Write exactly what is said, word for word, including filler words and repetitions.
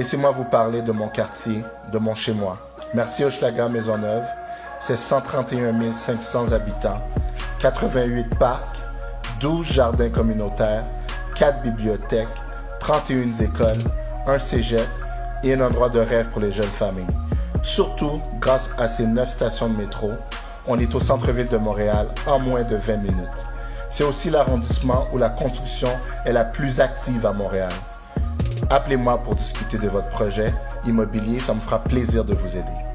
Laissez-moi vous parler de mon quartier, de mon chez-moi. Merci Hochelaga Maisonneuve, c'est cent trente et un mille cinq cents habitants, quatre-vingt-huit parcs, douze jardins communautaires, quatre bibliothèques, trente et une écoles, un cégep et un endroit de rêve pour les jeunes familles. Surtout, grâce à ces neuf stations de métro, on est au centre-ville de Montréal en moins de vingt minutes. C'est aussi l'arrondissement où la construction est la plus active à Montréal. Appelez-moi pour discuter de votre projet immobilier, ça me fera plaisir de vous aider.